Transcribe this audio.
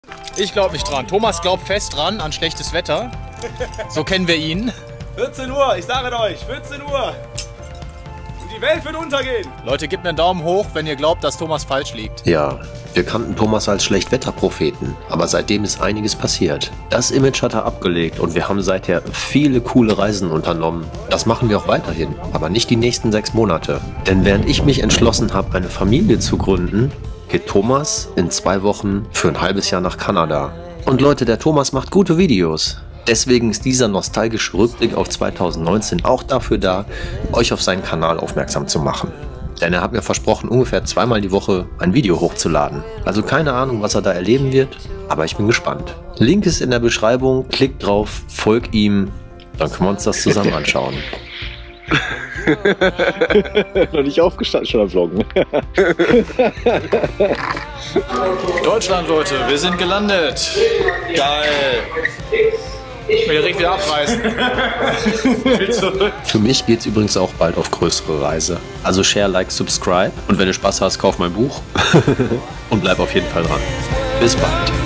Ich glaube nicht dran. Thomas glaubt fest dran an schlechtes Wetter. So kennen wir ihn. 14 Uhr, ich sage euch, 14 Uhr. Und die Welt wird untergehen. Leute, gebt mir einen Daumen hoch, wenn ihr glaubt, dass Thomas falsch liegt. Ja, wir kannten Thomas als Schlechtwetterpropheten, aber seitdem ist einiges passiert. Das Image hat er abgelegt und wir haben seither viele coole Reisen unternommen. Das machen wir auch weiterhin, aber nicht die nächsten 6 Monate. Denn während ich mich entschlossen habe, eine Familie zu gründen, geht Thomas in 2 Wochen für ein halbes Jahr nach Kanada. Und Leute, der Thomas macht gute Videos. Deswegen ist dieser nostalgische Rückblick auf 2019 auch dafür da, euch auf seinen Kanal aufmerksam zu machen. Denn er hat mir versprochen, ungefähr 2-mal die Woche ein Video hochzuladen. Also keine Ahnung, was er da erleben wird, aber ich bin gespannt. Link ist in der Beschreibung, klickt drauf, folgt ihm, dann können wir uns das zusammen anschauen. Noch nicht aufgestanden, schon am Vloggen. Deutschland, Leute, wir sind gelandet. Geil. Ich will direkt wieder abreißen. Für mich geht's übrigens auch bald auf größere Reise. Also share, like, subscribe. Und wenn du Spaß hast, kauf mein Buch. Und bleib auf jeden Fall dran. Bis bald.